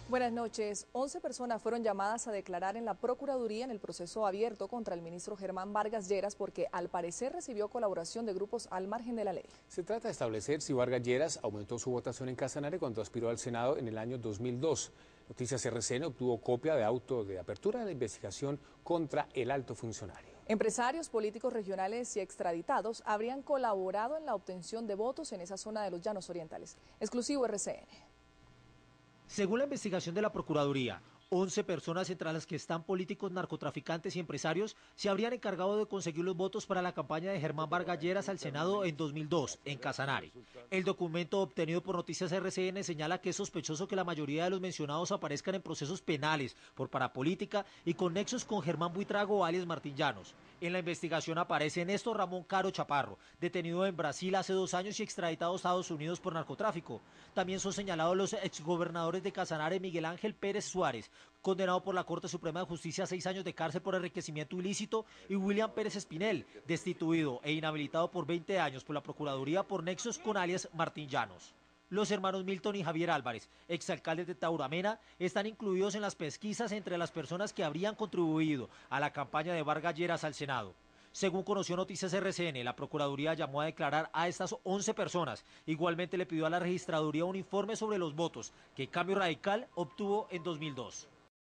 Buenas noches. 11 personas fueron llamadas a declarar en la Procuraduría en el proceso abierto contra el ministro Germán Vargas Lleras porque al parecer recibió colaboración de grupos al margen de la ley. Se trata de establecer si Vargas Lleras aumentó su votación en Casanare cuando aspiró al Senado en el año 2002. Noticias RCN obtuvo copia de auto de apertura de la investigación contra el alto funcionario. Empresarios, políticos regionales y extraditados habrían colaborado en la obtención de votos en esa zona de los Llanos Orientales. Exclusivo RCN. Según la investigación de la Procuraduría, 11 personas, entre las que están políticos, narcotraficantes y empresarios, se habrían encargado de conseguir los votos para la campaña de Germán Vargas Lleras al Senado en 2002, en Casanare. El documento obtenido por Noticias RCN señala que es sospechoso que la mayoría de los mencionados aparezcan en procesos penales por parapolítica y con nexos con Germán Buitrago, alias Martín Llanos. En la investigación aparece Néstor Ramón Caro Chaparro, detenido en Brasil hace 2 años y extraditado a Estados Unidos por narcotráfico. También son señalados los exgobernadores de Casanare, Miguel Ángel Pérez Suárez, condenado por la Corte Suprema de Justicia a 6 años de cárcel por enriquecimiento ilícito, y William Pérez Espinel, destituido e inhabilitado por 20 años por la Procuraduría por nexos con alias Martín Llanos. Los hermanos Milton y Javier Álvarez, exalcaldes de Tauramena, están incluidos en las pesquisas entre las personas que habrían contribuido a la campaña de Vargas Lleras al Senado. Según conoció Noticias RCN, la Procuraduría llamó a declarar a estas 11 personas. Igualmente le pidió a la Registraduría un informe sobre los votos que Cambio Radical obtuvo en 2002.